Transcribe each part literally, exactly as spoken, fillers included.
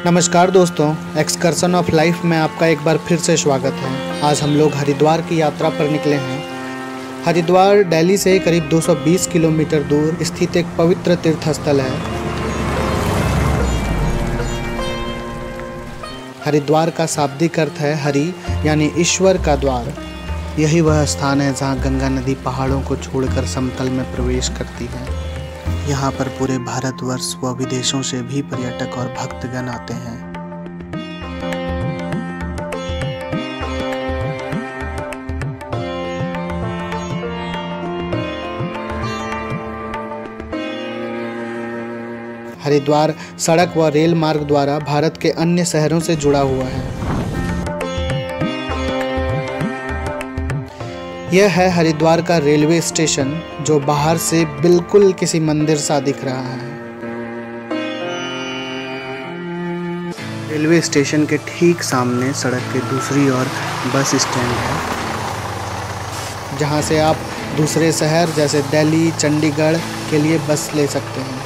नमस्कार दोस्तों, excursion of life में आपका एक बार फिर से स्वागत है। आज हम लोग हरिद्वार की यात्रा पर निकले हैं। हरिद्वार दिल्ली से करीब दो सौ बीस किलोमीटर दूर स्थित एक पवित्र तीर्थ स्थल है। हरिद्वार का शाब्दिक अर्थ है हरि यानी ईश्वर का द्वार। यही वह स्थान है जहाँ गंगा नदी पहाड़ों को छोड़कर समतल में प्रवेश करती है। यहाँ पर पूरे भारतवर्ष व विदेशों से भी पर्यटक और भक्तगण आते हैं। हरिद्वार सड़क व रेल मार्ग द्वारा भारत के अन्य शहरों से जुड़ा हुआ है। यह है हरिद्वार का रेलवे स्टेशन, जो बाहर से बिल्कुल किसी मंदिर सा दिख रहा है। रेलवे स्टेशन के ठीक सामने सड़क के दूसरी ओर बस स्टैंड है, जहां से आप दूसरे शहर जैसे दिल्ली, चंडीगढ़ के लिए बस ले सकते हैं।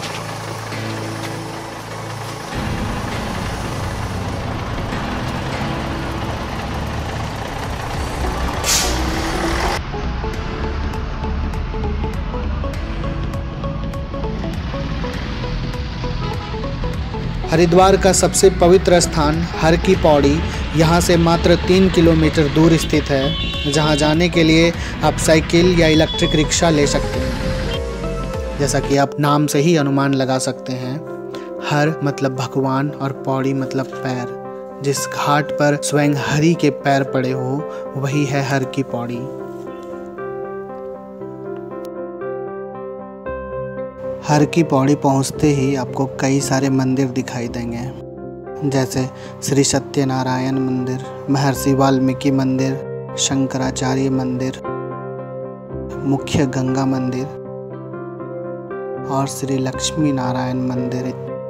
हरिद्वार का सबसे पवित्र स्थान हर की पौड़ी यहाँ से मात्र तीन किलोमीटर दूर स्थित है, जहाँ जाने के लिए आप साइकिल या इलेक्ट्रिक रिक्शा ले सकते हैं। जैसा कि आप नाम से ही अनुमान लगा सकते हैं, हर मतलब भगवान और पौड़ी मतलब पैर। जिस घाट पर स्वयं हरि के पैर पड़े हो वही है हर की पौड़ी। हर की पौड़ी पहुंचते ही आपको कई सारे मंदिर दिखाई देंगे, जैसे श्री सत्यनारायण मंदिर, महर्षि वाल्मीकि मंदिर, शंकराचार्य मंदिर, मुख्य गंगा मंदिर और श्री लक्ष्मी नारायण मंदिर।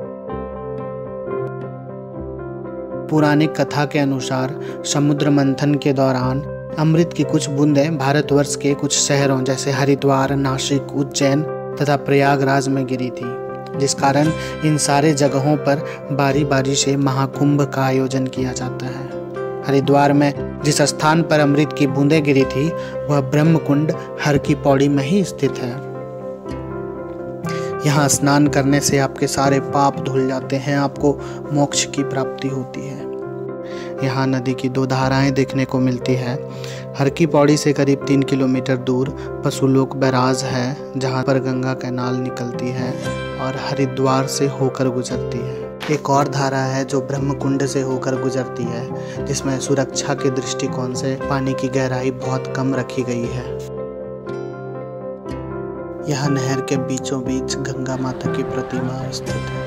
पौराणिक कथा के अनुसार समुद्र मंथन के दौरान अमृत की कुछ बूंदें भारतवर्ष के कुछ शहरों जैसे हरिद्वार, नासिक, उज्जैन तथा प्रयागराज में गिरी थी, जिस कारण इन सारे जगहों पर बारी बारी से महाकुंभ का आयोजन किया जाता है। हरिद्वार में जिस स्थान पर अमृत की बूंदें गिरी थी वह ब्रह्म कुंड हर की पौड़ी में ही स्थित है। यहाँ स्नान करने से आपके सारे पाप धुल जाते हैं, आपको मोक्ष की प्राप्ति होती है। यहाँ नदी की दो धाराएं देखने को मिलती है। हर की पौड़ी से करीब तीन किलोमीटर दूर पशुलोक बैराज है, जहाँ पर गंगा कैनाल निकलती है और हरिद्वार से होकर गुजरती है। एक और धारा है जो ब्रह्म कुंड से होकर गुजरती है, जिसमें सुरक्षा के दृष्टिकोण से पानी की गहराई बहुत कम रखी गई है। यह नहर के बीचों बीच गंगा माता की प्रतिमा स्थित है।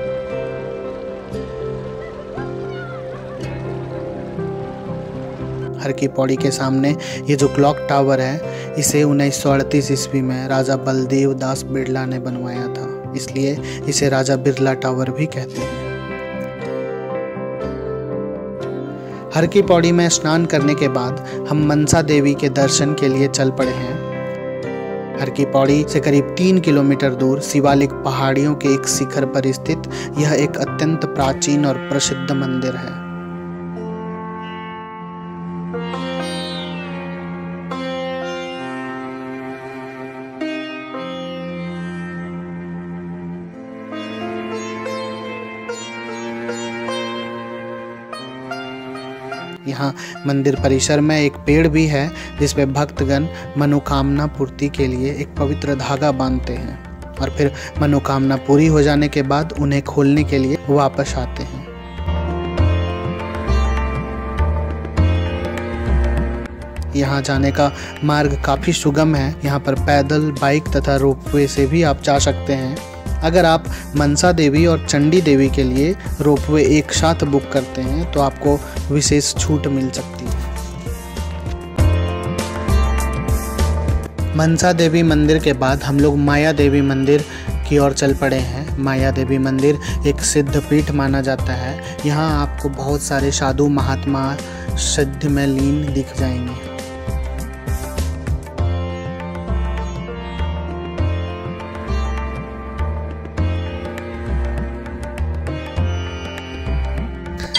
हर की पौड़ी के सामने ये जो क्लॉक टावर है, इसे उन्नीस सौ अड़तीस ईस्वी में राजा बलदेव दास बिरला ने बनवाया था, इसलिए इसे राजा बिरला टावर भी कहते हैं। हर की पौड़ी में स्नान करने के बाद हम मनसा देवी के दर्शन के लिए चल पड़े हैं। हर की पौड़ी से करीब तीन किलोमीटर दूर शिवालिक पहाड़ियों के एक शिखर पर स्थित यह एक अत्यंत प्राचीन और प्रसिद्ध मंदिर है। यहाँ मंदिर परिसर में एक पेड़ भी है, जिसपे भक्तगण मनोकामना पूर्ति के लिए एक पवित्र धागा बांधते हैं और फिर मनोकामना पूरी हो जाने के बाद उन्हें खोलने के लिए वापस आते हैं। यहाँ जाने का मार्ग काफ़ी सुगम है। यहाँ पर पैदल, बाइक तथा रोपवे से भी आप जा सकते हैं। अगर आप मनसा देवी और चंडी देवी के लिए रोपवे एक साथ बुक करते हैं तो आपको विशेष छूट मिल सकती है। मनसा देवी मंदिर के बाद हम लोग माया देवी मंदिर की ओर चल पड़े हैं। माया देवी मंदिर एक सिद्ध पीठ माना जाता है। यहाँ आपको बहुत सारे साधु महात्मा सिद्ध में लीन दिख जाएंगे।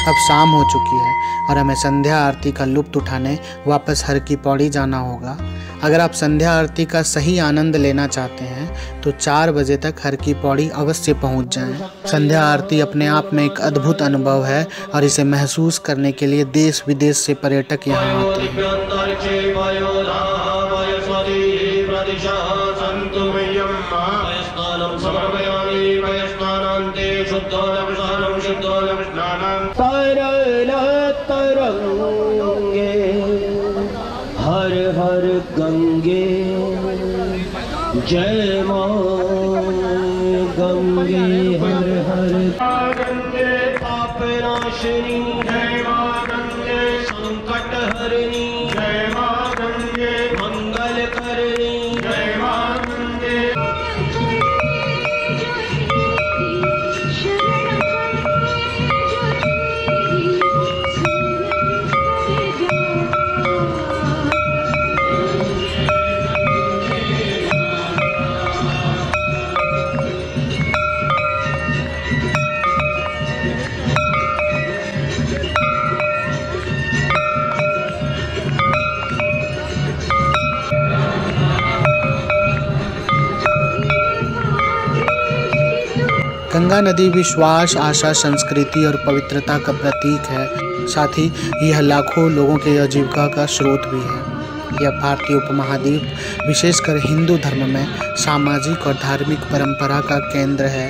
अब शाम हो चुकी है और हमें संध्या आरती का लुत्फ उठाने वापस हर की पौड़ी जाना होगा। अगर आप संध्या आरती का सही आनंद लेना चाहते हैं तो चार बजे तक हर की पौड़ी अवश्य पहुंच जाएं। संध्या आरती अपने आप में एक अद्भुत अनुभव है और इसे महसूस करने के लिए देश विदेश से पर्यटक यहाँ आते हैं। हर हर गंगे जय मां गंगे हर हर गंगे पाप नाशिनी जय मां गंगे संकट हरनी जय मां गंगे मंगल करनी जय मां गंगे। गंगा नदी विश्वास, आशा, संस्कृति और पवित्रता का प्रतीक है। साथ ही यह लाखों लोगों के आजीविका का स्रोत भी है। यह भारतीय उपमहाद्वीप विशेषकर हिंदू धर्म में सामाजिक और धार्मिक परंपरा का केंद्र है।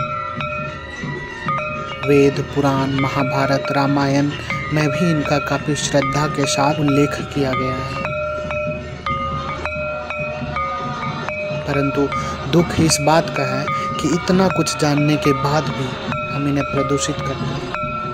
वेद, पुराण, महाभारत, रामायण में भी इनका काफी श्रद्धा के साथ उल्लेख किया गया है। परंतु दुख इस बात का है कि इतना कुछ जानने के बाद भी हम इन्हें प्रदूषित करते हैं।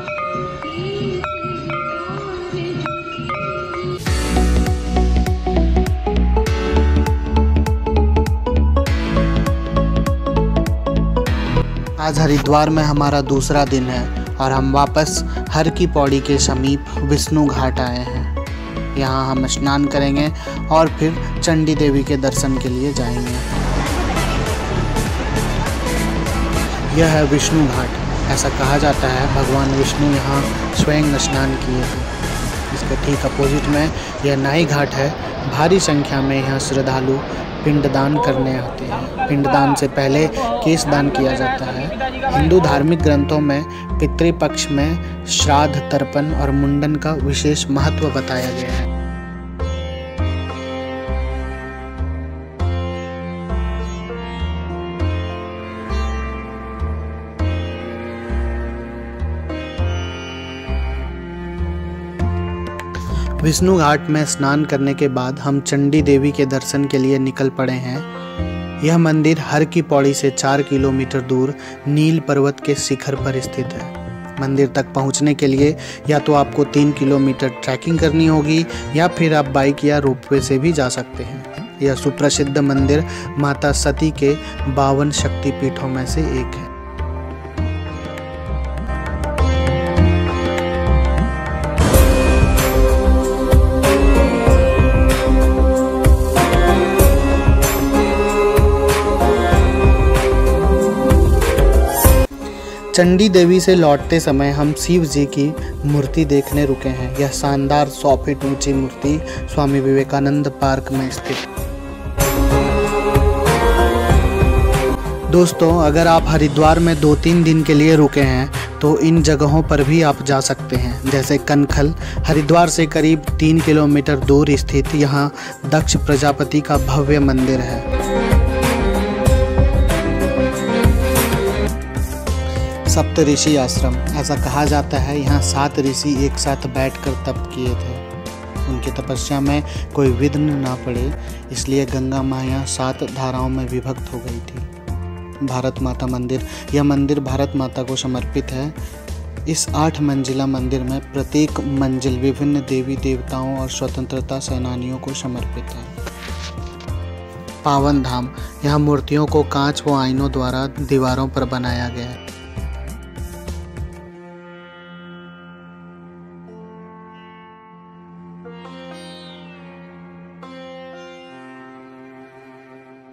आज हरिद्वार में हमारा दूसरा दिन है और हम वापस हर की पौड़ी के समीप विष्णु घाट आए हैं। यहाँ हम स्नान करेंगे और फिर चंडी देवी के दर्शन के लिए जाएंगे। यह है विष्णु घाट। ऐसा कहा जाता है भगवान विष्णु यहाँ स्वयं स्नान किए थे। इसके ठीक अपोजिट में यह नाई घाट है। भारी संख्या में यहाँ श्रद्धालु पिंडदान करने आते हैं। पिंडदान से पहले केश दान किया जाता है। हिंदू धार्मिक ग्रंथों में पितृपक्ष में श्राद्ध, तर्पण और मुंडन का विशेष महत्व बताया गया है। विष्णु घाट में स्नान करने के बाद हम चंडी देवी के दर्शन के लिए निकल पड़े हैं। यह मंदिर हर की पौड़ी से चार किलोमीटर दूर नील पर्वत के शिखर पर स्थित है। मंदिर तक पहुंचने के लिए या तो आपको तीन किलोमीटर ट्रैकिंग करनी होगी या फिर आप बाइक या रोपवे से भी जा सकते हैं। यह सुप्रसिद्ध मंदिर माता सती के बावन शक्तिपीठों में से एक है। चंडी देवी से लौटते समय हम शिव जी की मूर्ति देखने रुके हैं। यह शानदार सौ फीट ऊंची मूर्ति स्वामी विवेकानंद पार्क में स्थित है। दोस्तों, अगर आप हरिद्वार में दो तीन दिन के लिए रुके हैं तो इन जगहों पर भी आप जा सकते हैं, जैसे कनखल। हरिद्वार से करीब तीन किलोमीटर दूर स्थित यहाँ दक्ष प्रजापति का भव्य मंदिर है। सप्त ऋषि आश्रम, ऐसा कहा जाता है यहाँ सात ऋषि एक साथ बैठकर तप किए थे। उनकी तपस्या में कोई विघ्न ना पड़े, इसलिए गंगा माँ यहाँ सात धाराओं में विभक्त हो गई थी। भारत माता मंदिर, यह मंदिर भारत माता को समर्पित है। इस आठ मंजिला मंदिर में प्रत्येक मंजिल विभिन्न देवी देवताओं और स्वतंत्रता सेनानियों को समर्पित है। पावन धाम, यहाँ मूर्तियों को कांच व आईनों द्वारा दीवारों पर बनाया गया है।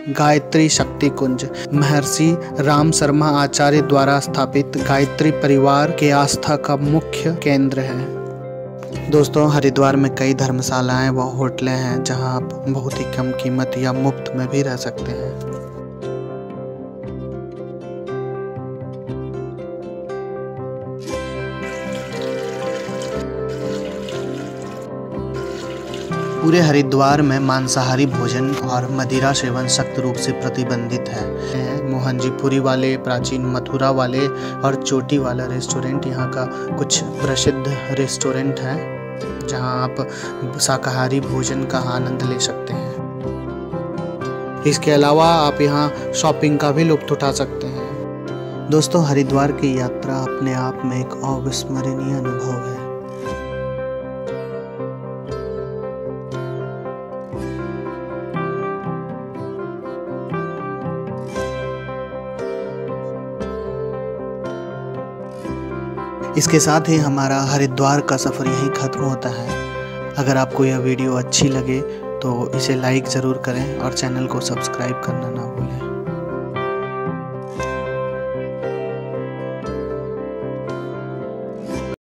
गायत्री शक्ति कुंज महर्षि राम शर्मा आचार्य द्वारा स्थापित गायत्री परिवार के आस्था का मुख्य केंद्र है। दोस्तों, हरिद्वार में कई धर्मशालाएं व होटलें हैं जहां आप बहुत ही कम कीमत या मुफ्त में भी रह सकते हैं। पूरे हरिद्वार में मांसाहारी भोजन और मदिरा सेवन सख्त रूप से प्रतिबंधित है। मोहनजीपुरी वाले, प्राचीन मथुरा वाले और चोटी वाला रेस्टोरेंट यहाँ का कुछ प्रसिद्ध रेस्टोरेंट हैं जहाँ आप शाकाहारी भोजन का आनंद ले सकते हैं। इसके अलावा आप यहाँ शॉपिंग का भी लुत्फ उठा सकते हैं। दोस्तों, हरिद्वार की यात्रा अपने आप में एक अविस्मरणीय अनुभव है। इसके साथ ही हमारा हरिद्वार का सफ़र यहीं ख़त्म होता है। अगर आपको यह वीडियो अच्छी लगे तो इसे लाइक ज़रूर करें और चैनल को सब्सक्राइब करना ना भूलें।